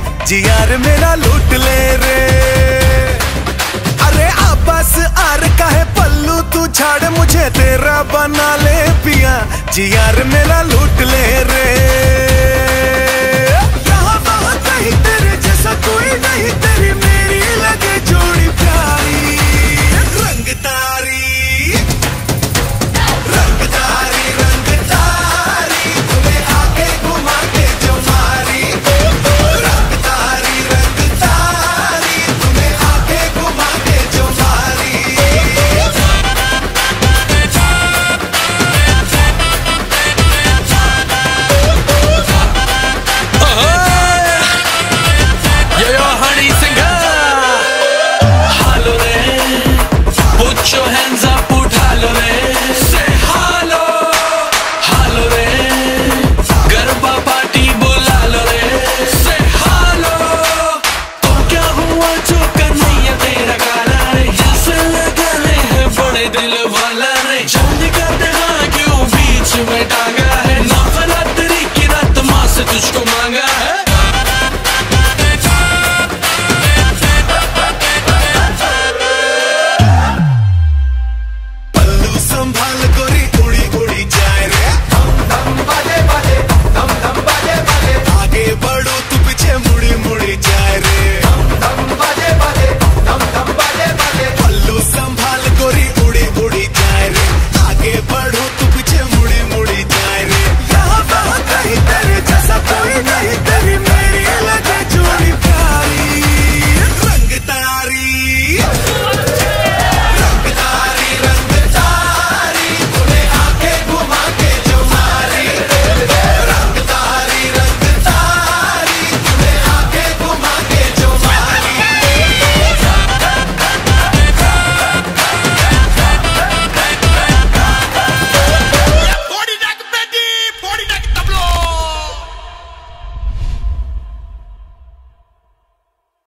जी यार मेरा लूट ले रे। अरे आपस आर का है पल्लू तू छाड़ मुझे तेरा बना ले पिया, जी यार मेरा लूट ले रे। यहाँ वहाँ कहीं तेरे जैसा कोई नहीं, तेरी मेरी लगे जोड़ी प्यारी। रंग तारी तुम्हें आके घुमा के जो मारी। रंग तारी तुम्हें आके घुमा के जो मारी। Yo, honey singer, hello re, put your hands up, उठा लो रे, say hello, hello रे, गरबा पार्टी बुला लो रे, say hello, तो क्या हुआ जो कन्हैया तेरा काला रे, जैसे लगाने हैं बड़े दिल